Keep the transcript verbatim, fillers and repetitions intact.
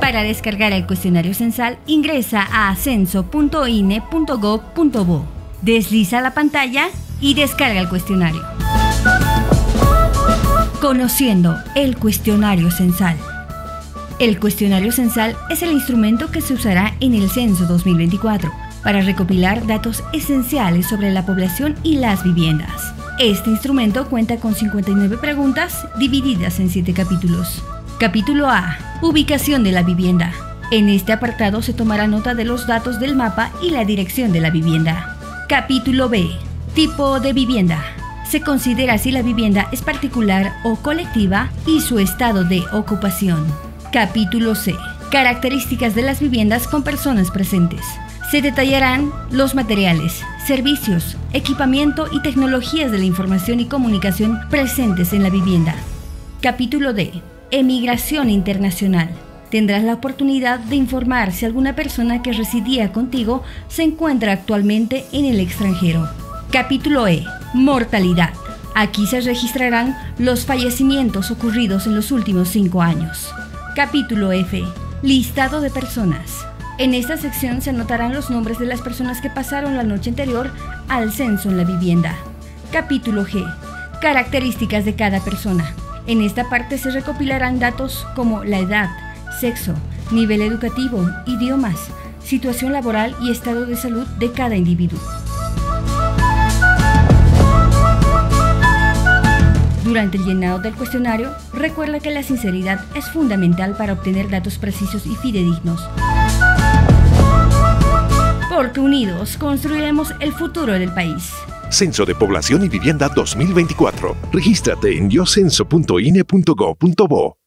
Para descargar el cuestionario censal, ingresa a censo punto i n e punto gob punto bo. Desliza la pantalla y descarga el cuestionario. Conociendo el cuestionario censal. El cuestionario censal es el instrumento que se usará en el censo dos mil veinticuatro para recopilar datos esenciales sobre la población y las viviendas. Este instrumento cuenta con cincuenta y nueve preguntas divididas en siete capítulos. Capítulo A. Ubicación de la vivienda. En este apartado se tomará nota de los datos del mapa y la dirección de la vivienda. Capítulo B. Tipo de vivienda. Se considera si la vivienda es particular o colectiva y su estado de ocupación. Capítulo C. Características de las viviendas con personas presentes. Se detallarán los materiales, servicios, equipamiento y tecnologías de la información y comunicación presentes en la vivienda. Capítulo D. Emigración internacional. Tendrás la oportunidad de informar si alguna persona que residía contigo se encuentra actualmente en el extranjero. Capítulo E. Mortalidad. Aquí se registrarán los fallecimientos ocurridos en los últimos cinco años. Capítulo F. Listado de personas. En esta sección se anotarán los nombres de las personas que pasaron la noche anterior al censo en la vivienda. Capítulo G. Características de cada persona. En esta parte se recopilarán datos como la edad, sexo, nivel educativo, idiomas, situación laboral y estado de salud de cada individuo. Durante el llenado del cuestionario, recuerda que la sinceridad es fundamental para obtener datos precisos y fidedignos. Porque unidos construiremos el futuro del país. Censo de Población y Vivienda dos mil veinticuatro. Regístrate en yo censo punto i n e punto gob punto bo.